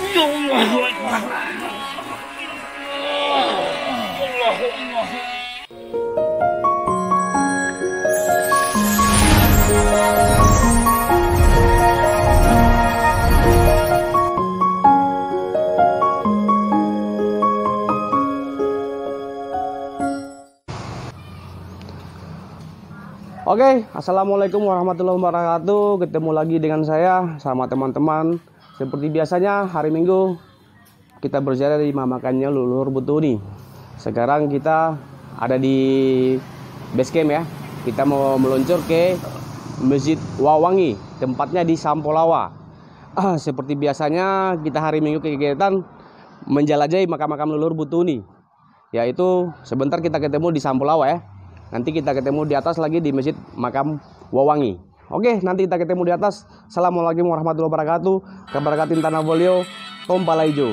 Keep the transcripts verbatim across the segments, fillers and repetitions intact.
Allahu Akbar. Allahu Akbar. Oke, assalamualaikum warahmatullahi wabarakatuh. Ketemu lagi dengan saya sama teman-teman. Seperti biasanya hari Minggu kita berziarah di mamakannya Leluhur Butuni. Sekarang kita ada di base camp ya. Kita mau meluncur ke Masjid Wawangi, tempatnya di Sampolawa. Ah, seperti biasanya kita hari Minggu kegiatan menjelajahi makam-makam Leluhur Butuni. Yaitu sebentar kita ketemu di Sampolawa ya. Nanti kita ketemu di atas lagi di Masjid Makam Wawangi. Oke, nanti kita ketemu di atas. Assalamualaikum warahmatullahi wabarakatuh. Keberkatin Tanah Bolio, Tompala Ijo.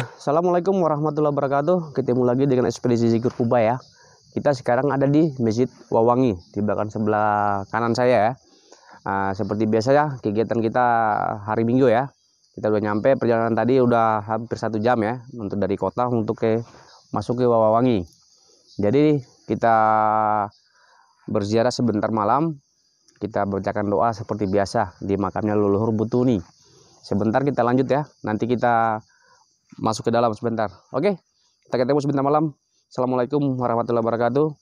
Assalamualaikum warahmatullahi wabarakatuh. Ketemu lagi dengan ekspedisi Zikir Kuba ya. Kita sekarang ada di Masjid Wawangi di belakang sebelah kanan saya ya. Nah, seperti biasa ya, kegiatan kita hari Minggu ya. Kita udah nyampe, perjalanan tadi udah hampir satu jam ya untuk dari kota untuk ke masuk ke Wawangi. Jadi kita berziarah sebentar malam. Kita bacakan doa seperti biasa di makamnya leluhur Butuni. Sebentar kita lanjut ya. Nanti kita masuk ke dalam sebentar. Oke, kita ketemu sebentar malam. Assalamualaikum warahmatullahi wabarakatuh.